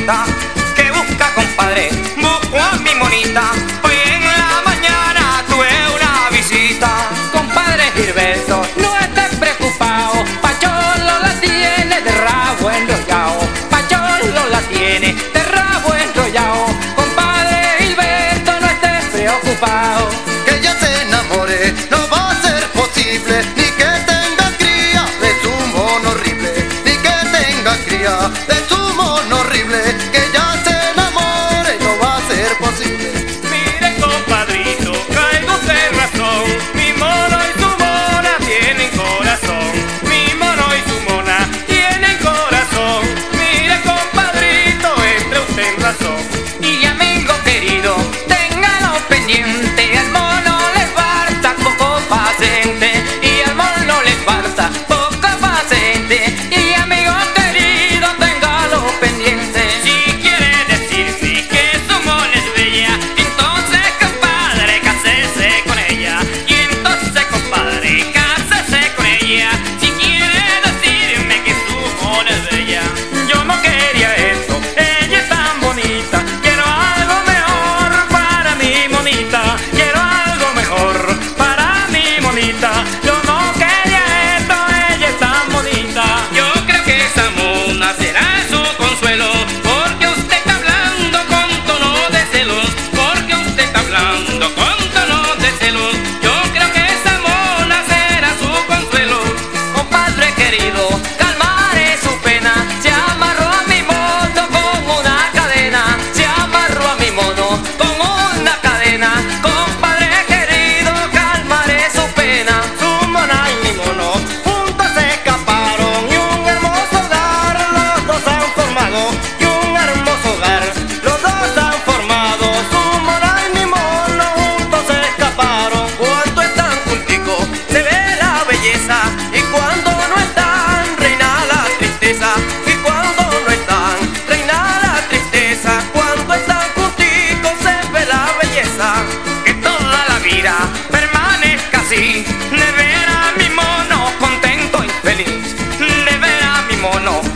monita que busca compadre, busco a mi monita. Hoy en la mañana tuve una visita. Compadre Gilberto, no estés preocupado, Pacholo la tiene de rabo enrollado, Pacholo la tiene de rabo enrollado. Compadre Gilberto, no estés preocupado. Que ella se enamore no va a ser posible, ni que tenga cría de su mono horrible, ni que tenga cría de su mono horrible. Que ella se enamore no va a ser posible. Mire compadrito, caigo usted razón, mi mono y su mona tienen corazón, mi mono y su mona tienen corazón. Mire compadrito, entre usted en razón. Y amigo querido, téngalo pendiente, al mono le falta poco paciente, y al mono le falta poco paciente. Y amigo querido, téngalo pendiente. Si quiere decirse que su mona es bella, entonces compadre, cásese con ella. Y entonces compadre, cásese con ella. Si quiere decirme que su mona es bella, yo no quería esto, ella es tan bonita. Quiero algo mejor para mi monita, quiero algo mejor para mi monita. Yo no quería esto, ella es tan bonita. Yo creo que esa mona será su consuelo, porque usted está hablando con tono de celos, porque usted está hablando con tono de celos. Yo creo que esa mona será su consuelo. Compadre querido, calmaré su pena, se amarró a mi mono con una cadena, se amarró a mi mono con una cadena. Compadre querido, calmaré su pena. Su mona y mi mono juntos se escaparon, y un hermoso hogar los dos han formado, y un hermoso hogar los dos han formado. Su mona y mi mono juntos se escaparon. Cuando están junticos se ve la belleza, y cuando no están reina la tristeza, y cuando no están reina la tristeza. Cuando están junticos se ve la belleza. Que toda la vida permanezca así, de ver a mi mono contento y feliz, de ver a mi mono